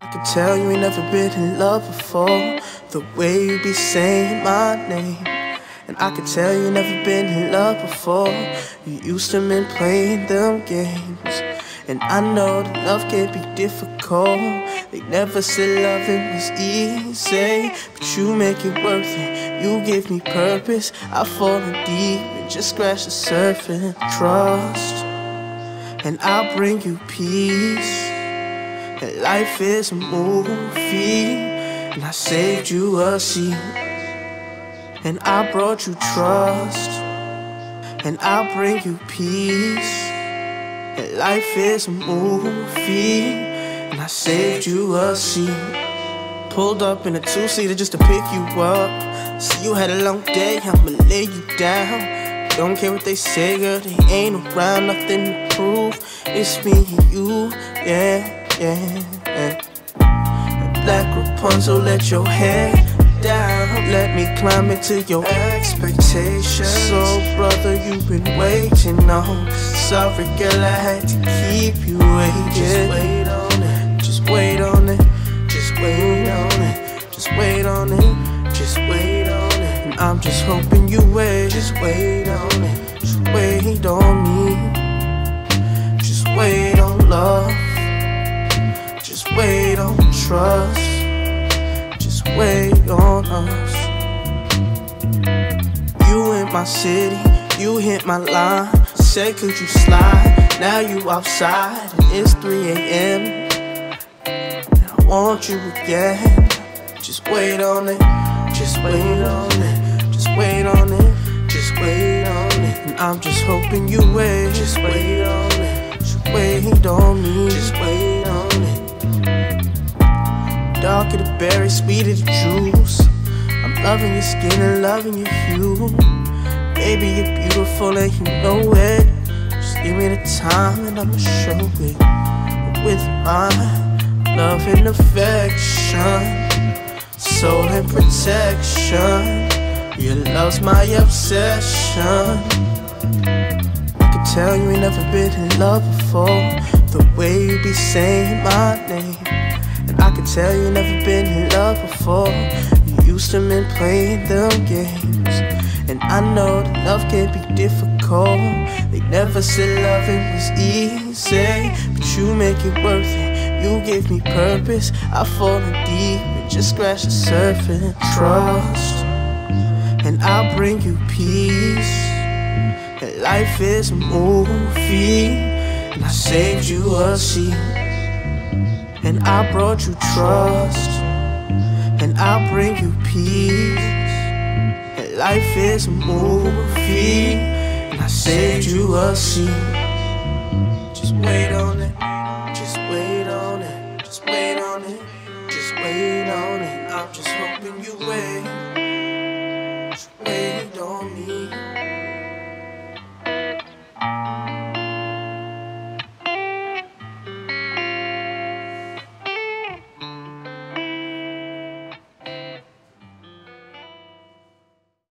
can tell you ain't never been in love before, the way you be saying my name. And I can tell you never been in love before, you used to been playing them games. And I know that love can be difficult, they never said loving was easy, but you make it worth it, you give me purpose. I've fallen deep and just scratched the surface. Trust, and I'll bring you peace. That life is a movie, and I saved you a seat. And I brought you trust, and I'll bring you peace. That life is a movie, and I saved you a seat. Pulled up in a two-seater just to pick you up. See you had a long day, I'ma lay you down. Don't care what they say, girl, they ain't around, nothing to prove. It's me and you, yeah. Black Rapunzel, let your hair down. Let me climb into your expectations. So, brother, you've been waiting on. Sorry, girl, I had to keep you waiting. Just wait on it, just wait on it, just wait on it, just wait on it, just wait on it. And I'm just hoping you wait. Just wait on it, just wait on me. Just wait on love. Just wait on trust, just wait on us. You in my city, you hit my line. Said could you slide, now you outside and it's 3 AM. And I want you again. Just wait on it, just wait on it, just wait on it, just wait on it. And I'm just hoping you wait. Just wait on it, just wait on me. Just wait on it. Darker the berry, sweeter the juice. I'm loving your skin and loving your hue. Baby, you're beautiful and you know it. Just give me the time and I'ma show it. With my love and affection, soul and protection, your love's my obsession. I can tell you ain't never been in love before, the way you be saying my name. I can tell you never been in love before, you used to been playing them games. And I know that love can be difficult, they never said loving was easy, but you make it worth it, you give me purpose. I've fallen deep and just scratched the surface. Trust, and I'll bring you peace. That life is a movie, and I saved you a seat. And I brought you trust, and I'll bring you peace. That life is a movie, and I saved you a seat. Just wait on it.